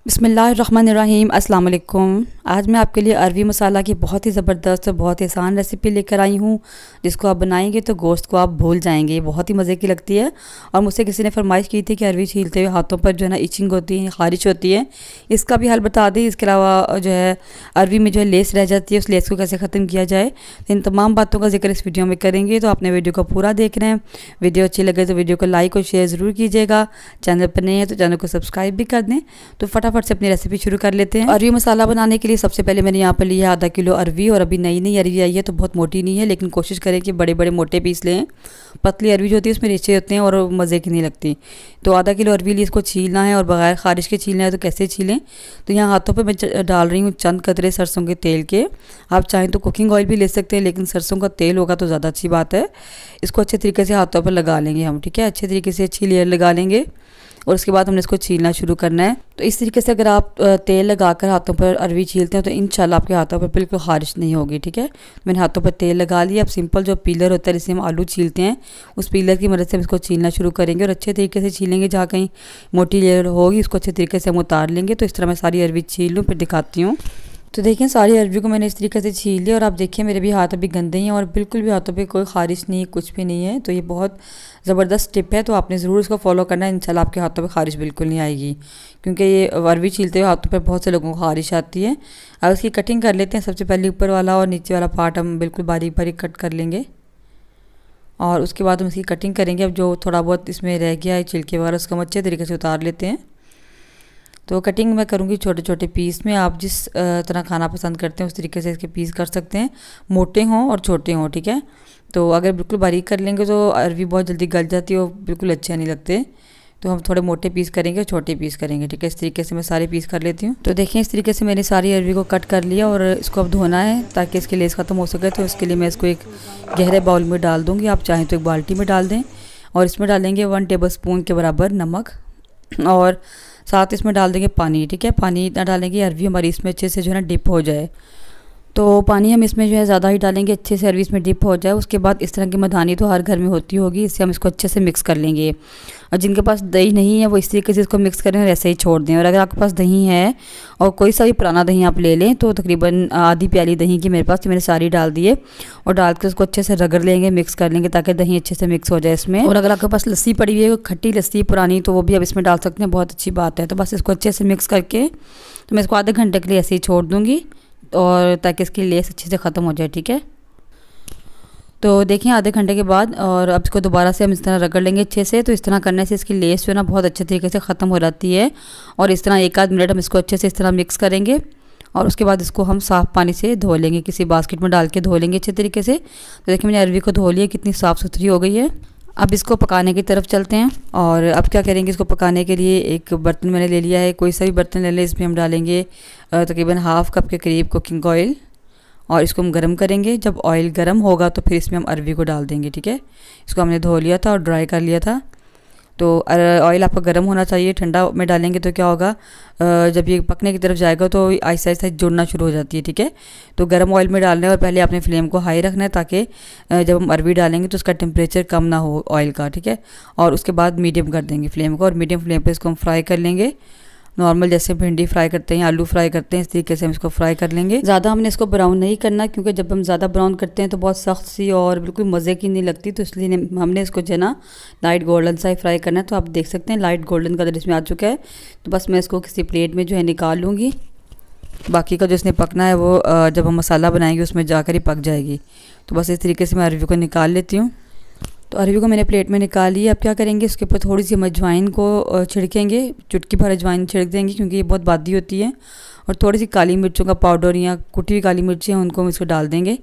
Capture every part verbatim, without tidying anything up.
बिस्मिल्लाहिर्रहमानिर्रहीम अस्सलाम वालेकुम। आज मैं आपके लिए अरवी मसाला की बहुत ही ज़बरदस्त और बहुत ही आसान रेसिपी लेकर आई हूँ, जिसको आप बनाएंगे तो गोश्त को आप भूल जाएंगे। बहुत ही मज़े की लगती है। और मुझसे किसी ने फरमाइश की थी कि अरवी छीलते हुए हाथों पर जो है ना इचिंग होती है, ख़ारिश होती है, इसका भी हल बता दें। इसके अलावा जो है अरवी में जो है लेस रह जाती है, उस लेस को कैसे ख़त्म किया जाए, इन तमाम बातों का जिक्र इस वीडियो में करेंगे। तो आपने वीडियो को पूरा देख रहे हैं। वीडियो अच्छी लगे तो वीडियो को लाइक और शेयर ज़रूर कीजिएगा। चैनल पर नहीं है तो चैनल को सब्सक्राइब भी कर दें। तो फटाफट से अपनी रेसिपी शुरू कर लेते हैं। अरवी मसाला बनाने के लिए सबसे पहले मैंने यहाँ पर लिया आधा किलो अरवी। और अभी नई नई अरवी आई है तो बहुत मोटी नहीं है, लेकिन कोशिश करें कि बड़े बड़े मोटे पीस लें। पतली अरवी जो होती है उसमें रेशे होते हैं और मज़े की नहीं लगती। तो आधा किलो अरवी लिए इसको छीलना है और बगैर ख़ारिश के छीलना है। तो कैसे छीलें, तो यहाँ हाथों पर मैं डाल रही हूँ चंद कतरे सरसों के तेल के। आप चाहें तो कुकिंग ऑयल भी ले सकते हैं, लेकिन सरसों का तेल होगा तो ज़्यादा अच्छी बात है। इसको अच्छे तरीके से हाथों पर लगा लेंगे हम, ठीक है। अच्छे तरीके से अच्छी लेयर लगा लेंगे और उसके बाद हमने इसको छीलना शुरू करना है। तो इस तरीके से अगर आप तेल लगाकर हाथों पर अरवी छीलते हैं तो इंशाल्लाह आपके हाथों पर बिल्कुल ख़ारिश नहीं होगी, ठीक है। मैंने हाथों पर तेल लगा लिया। अब सिंपल जो पीलर होता है जिससे हम आलू छीलते हैं, उस पीलर की मदद से हम इसको छीलना शुरू करेंगे और अच्छे तरीके से छीलेंगे। जहाँ कहीं मोटी लेयर होगी उसको अच्छे तरीके से हम उतार लेंगे। तो इस तरह मैं सारी अरवी छील लूँ, फिर दिखाती हूँ। तो देखिए सारी अरवी को मैंने इस तरीके से छील लिया और आप देखिए मेरे भी हाथ अभी गंदे ही हैं और बिल्कुल भी हाथों पे कोई ख़ारिश नहीं है, कुछ भी नहीं है। तो ये बहुत ज़बरदस्त टिप है, तो आपने ज़रूर इसको फॉलो करना है। इंशाल्लाह आपके हाथों पे ख़ारिश बिल्कुल नहीं आएगी, क्योंकि ये अरवी छीलते हुए हाथों पे बहुत से लोगों को ख़ारिश आती है। अब इसकी कटिंग कर लेते हैं। सबसे पहले ऊपर वाला और नीचे वाला पार्ट हम बिल्कुल बारीक बारीक कट कर लेंगे और उसके बाद हम इसकी कटिंग करेंगे। अब जो थोड़ा बहुत इसमें रह गया है छिलके वगैरह, उसको हम अच्छे तरीके से उतार लेते हैं। तो कटिंग मैं करूँगी छोटे छोटे पीस में। आप जिस तरह खाना पसंद करते हैं उस तरीके से इसके पीस कर सकते हैं, मोटे हों और छोटे हों, ठीक है। तो अगर बिल्कुल बारीक कर लेंगे तो अरवी बहुत जल्दी गल जाती है और बिल्कुल अच्छे नहीं लगते। तो हम थोड़े मोटे पीस करेंगे और छोटे पीस करेंगे, ठीक है। इस तरीके से मैं सारे पीस कर लेती हूँ। तो देखिए इस तरीके से मैंने सारी अरवी को कट कर लिया और इसको अब धोना है ताकि इसकी लेस ख़त्म हो सके। तो इसके लिए मैं इसको एक गहरे बाउल में डाल दूँगी। आप चाहें तो एक बाल्टी में डाल दें और इसमें डालेंगे वन टेबल स्पून के बराबर नमक और साथ इसमें डाल देंगे पानी, ठीक है। पानी इतना डालेंगे अरवी हमारी इसमें अच्छे से जो है ना डिप हो जाए। तो पानी हम इसमें जो है ज़्यादा ही डालेंगे, अच्छे से अरवी इसमें डिप हो जाए। उसके बाद इस तरह की मधानी तो हर घर में होती होगी, इससे हम इसको अच्छे से मिक्स कर लेंगे। और जिनके पास दही नहीं है वो इस तरीके से इसको मिक्स करें और ऐसे ही छोड़ दें। और अगर आपके पास दही है और कोई सा भी पुराना दही आप ले लें, तो तकरीबन आधी प्याली दही की मेरे पास, तो मैंने सारी डाल दिए और डाल के उसको अच्छे से रगड़ लेंगे, मिक्स कर लेंगे ताकि दही अच्छे से मिक्स हो जाए इसमें। और अगर आपके पास लस्सी पड़ी हुई है, खट्टी लस्सी पुरानी, तो वो भी आप इसमें डाल सकते हैं, बहुत अच्छी बात है। तो बस इसको अच्छे से मिक्स करके तो मैं इसको आधे घंटे के लिए ऐसे ही छोड़ दूँगी और ताकि इसकी लेस अच्छे से ख़त्म हो जाए, ठीक है। तो देखिए आधे घंटे के बाद और अब इसको दोबारा से हम इस तरह रगड़ लेंगे अच्छे से। तो इस तरह करने से इसकी लेस जो है ना बहुत अच्छे तरीके से ख़त्म हो जाती है। और इस तरह एक आध मिनट हम इसको अच्छे से इस तरह मिक्स करेंगे और उसके बाद इसको हम साफ़ पानी से धो लेंगे, किसी बास्केट में डाल के धो लेंगे अच्छे तरीके से। तो देखिए मैंने अरवी को धो लिया, कितनी साफ़ सुथरी हो गई है। अब इसको पकाने की तरफ चलते हैं। और अब क्या करेंगे, इसको पकाने के लिए एक बर्तन मैंने ले लिया है, कोई सा भी बर्तन ले लें। इसमें हम डालेंगे तकरीबन हाफ़ कप के करीब कुकिंग ऑयल और इसको हम गर्म करेंगे। जब ऑयल गर्म होगा तो फिर इसमें हम अरवी को डाल देंगे, ठीक है। इसको हमने धो लिया था और ड्राई कर लिया था। तो ऑयल आपका गर्म होना चाहिए। ठंडा में डालेंगे तो क्या होगा, जब ये पकने की तरफ जाएगा तो आहिस्ता आहिस्ता जुड़ना शुरू हो जाती है, ठीक है। तो गर्म ऑयल में डालना है और पहले आपने फ्लेम को हाई रखना है ताकि जब हम अरवी डालेंगे तो उसका टेम्परेचर कम ना हो ऑयल का, ठीक है। और उसके बाद मीडियम कर देंगे फ्लेम को और मीडियम फ्लेम पर इसको हम फ्राई कर लेंगे। नॉर्मल जैसे भिंडी फ्राई करते हैं, आलू फ्राई करते हैं, इस तरीके से हम इसको फ्राई कर लेंगे। ज़्यादा हमने इसको ब्राउन नहीं करना, क्योंकि जब हम ज़्यादा ब्राउन करते हैं तो बहुत सख्त सी और बिल्कुल मज़े की नहीं लगती। तो इसलिए हमने इसको जो है ना लाइट गोल्डन सा ही फ्राई करना है। तो आप देख सकते हैं लाइट गोल्डन कलर इसमें आ चुका है। तो बस मैं इसको किसी प्लेट में जो है निकाल लूँगी। बाकी का जो इसने पकना है वो जब हम मसाला बनाएंगे उसमें जाकर ही पक जाएगी। तो बस इस तरीके से मैं अरवी को निकाल लेती हूँ। तो अरवी को मैंने प्लेट में निकाल लिया। अब क्या करेंगे, इसके ऊपर थोड़ी सी अजवाइन को छिड़केंगे, चुटकी भर अजवाइन छिड़क देंगे क्योंकि ये बहुत बादी होती है। और थोड़ी सी काली मिर्चों का पाउडर या कुटी हुई काली मिर्ची हैं उनको हम इसको डाल देंगे।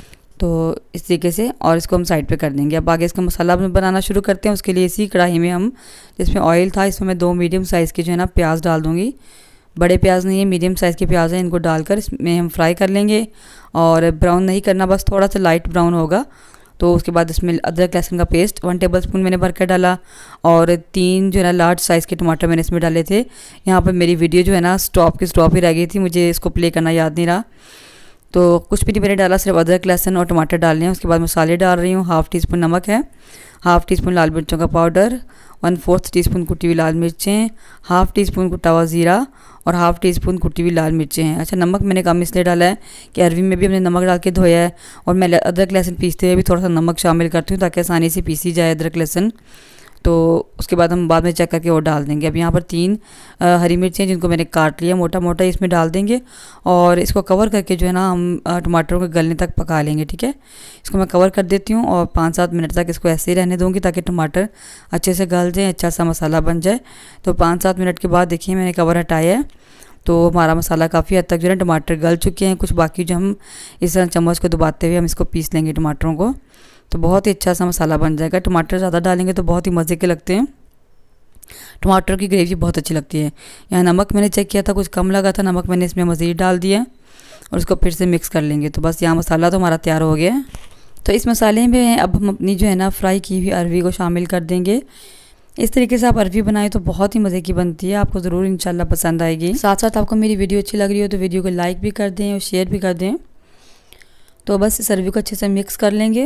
तो इस तरीके से और इसको हम साइड पे कर देंगे। अब आगे इसका मसाला बनाना शुरू करते हैं। उसके लिए इसी कढ़ाई में हम, जिसमें ऑयल था, इसमें मैं दो मीडियम साइज़ के जो है ना प्याज डाल दूँगी। बड़े प्याज नहीं है, मीडियम साइज़ के प्याज हैं, इनको डालकर इसमें हम फ्राई कर लेंगे। और ब्राउन नहीं करना, बस थोड़ा सा लाइट ब्राउन होगा। तो उसके बाद इसमें अदरक लहसुन का पेस्ट वन टेबलस्पून मैंने भर कर डाला और तीन जो है ना लार्ज साइज़ के टमाटर मैंने इसमें डाले थे। यहाँ पर मेरी वीडियो जो है ना स्टॉप की स्टॉप ही रह गई थी, मुझे इसको प्ले करना याद नहीं रहा। तो कुछ भी नहीं मैंने डाला, सिर्फ अदरक लहसुन और टमाटर डालने हैं। उसके बाद मसाले डाल रही हूँ। हाफ़ टी स्पून नमक है, हाफ़ टी स्पून लाल मिर्चों का powder, one fourth teaspoon कुटी हुई लाल मिर्चें, हाफ़ टी स्पून कुटा हुआ ज़ीरा और हाफ़ टी स्पून कुटी हुई लाल मिर्चें हैं। अच्छा, नमक मैंने कम इसलिए डाला है कि अरवी में भी हमने नमक डाल के धोया है, और मैं अदरक लहसुन पीसते हुए भी थोड़ा सा नमक शामिल करती हूँ ताकि आसानी से पीसी जाए अदरक लहसुन। तो उसके बाद हम बाद में चेक करके और डाल देंगे। अब यहाँ पर तीन आ, हरी मिर्चें जिनको मैंने काट लिया मोटा मोटा इसमें डाल देंगे, और इसको कवर करके जो है ना हम टमाटरों को गलने तक पका लेंगे। ठीक है, इसको मैं कवर कर देती हूँ और पाँच सात मिनट तक इसको ऐसे ही रहने दूँगी ताकि टमाटर अच्छे से गल जाए, अच्छा सा मसाला बन जाए। तो पाँच सात मिनट के बाद देखिए मैंने कवर हटाया है, तो हमारा मसाला काफ़ी हद तक जो है टमाटर गल चुके हैं। कुछ बाकी जो हम इस तरह चम्मच को दबाते हुए हम इसको पीस लेंगे टमाटरों को, तो बहुत ही अच्छा सा मसाला बन जाएगा। टमाटर ज़्यादा डालेंगे तो बहुत ही मज़े के लगते हैं, टमाटर की ग्रेवी बहुत अच्छी लगती है। यहाँ नमक मैंने चेक किया था कुछ कम लगा था, नमक मैंने इसमें मज़ीद डाल दिया और उसको फिर से मिक्स कर लेंगे। तो बस यहाँ मसाला तो हमारा तैयार हो गया है। तो इस मसाले में अब हम अपनी जो है ना फ्राई की हुई अरवी को शामिल कर देंगे। इस तरीके से आप अरवी बनाएं तो बहुत ही मज़े की बनती है, आपको ज़रूर इंशाल्लाह पसंद आएगी। साथ साथ आपको मेरी वीडियो अच्छी लग रही हो तो वीडियो को लाइक भी कर दें और शेयर भी कर दें। तो बस इस अरवी को अच्छे से मिक्स कर लेंगे।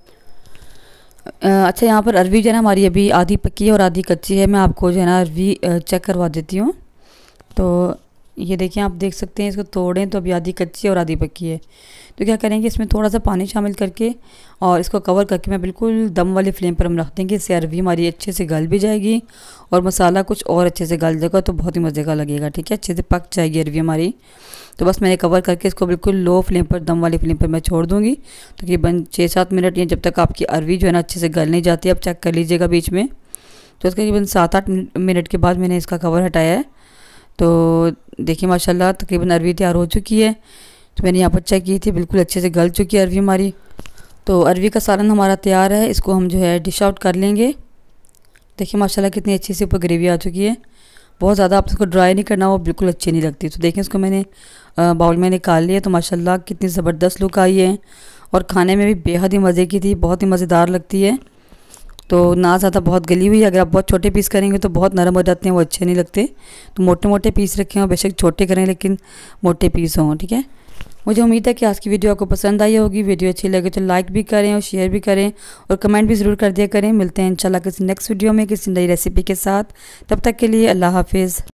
अच्छा, यहाँ पर अरवी जो है ना हमारी अभी आधी पकी है और आधी कच्ची है। मैं आपको जो है ना अरवी चेक करवा देती हूँ। तो ये देखिए, आप देख सकते हैं, इसको तोड़ें तो अभी आधी कच्ची और आधी पकी है। तो क्या करेंगे, इसमें थोड़ा सा पानी शामिल करके और इसको कवर करके मैं बिल्कुल दम वाली फ्लेम पर हम रख देंगे। इससे अरवी हमारी अच्छे से गल भी जाएगी और मसाला कुछ और अच्छे से गल जाएगा, तो बहुत ही मज़े का लगेगा। ठीक है, अच्छे से पक जाएगी अरवी हमारी। तो बस मैंने कवर करके इसको बिल्कुल लो फ्लेम पर, दम वाली फ्लेम पर मैं छोड़ दूँगी तकरीबन छः सात मिनट, या जब तक आपकी अरवी जो है ना अच्छे से गल नहीं जाती। आप चेक कर लीजिएगा बीच में। तो तकरीबन सात आठ मिनट के बाद मैंने इसका कवर हटाया है। तो देखिए माशाल्लाह तकरीबन अरवी तैयार हो चुकी है। तो मैंने यहाँ पर चेक की थी, बिल्कुल अच्छे से गल चुकी है अरवी हमारी। तो अरवी का सालन हमारा तैयार है, इसको हम जो है डिश आउट कर लेंगे। देखिए माशाल्लाह कितनी अच्छी से ऊपर ग्रेवी आ चुकी है। बहुत ज़्यादा आप इसको ड्राई नहीं करना, वो बिल्कुल अच्छी नहीं लगती। तो देखें, इसको मैंने बाउल में निकाल लिया। तो माशाल्लाह कितनी ज़बरदस्त लुक आई है और खाने में भी बेहद ही मज़े की थी, बहुत ही मज़ेदार लगती है। तो ना ज़्यादा बहुत गली हुई है, अगर आप बहुत छोटे पीस करेंगे तो बहुत नरम हो जाते हैं, वो अच्छे नहीं लगते। तो मोटे मोटे पीस रखें और बेशक छोटे करें लेकिन मोटे पीस हों। ठीक है, मुझे उम्मीद है कि आज की वीडियो आपको पसंद आई होगी। वीडियो अच्छी लगे तो लाइक भी करें और शेयर भी करें और कमेंट भी ज़रूर कर दिया करें। मिलते हैं इंशाल्लाह किसी नेक्स्ट वीडियो में किसी नई रेसिपी के साथ। तब तक के लिए अल्लाह हाफिज़।